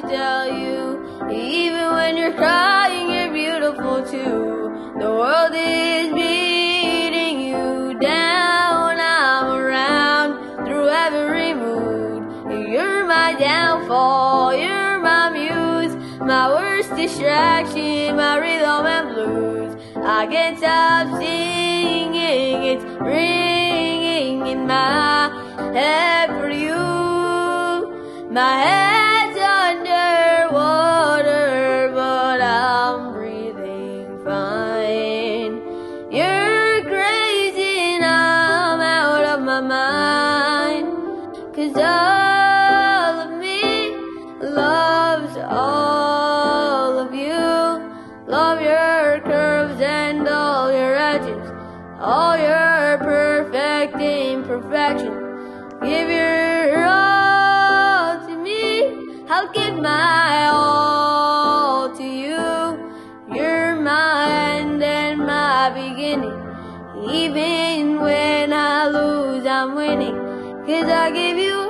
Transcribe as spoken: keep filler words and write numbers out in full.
tell you, even when you're crying, you're beautiful too. The world is beating you down. I'm around through every mood. You're my downfall, you're my muse, my worst distraction, my rhythm and blues. I can't stop singing, it's ringing in my head for you. My head's underwater, but I'm breathing fine. You're crazy and I'm out of my mind, 'cause all of me loves all of you. Love your curves and all your edges, all your perfect imperfections. Give your all to me, I'll give my all to you. You're my end and my beginning. Even when I lose, I'm winning, 'cause I give you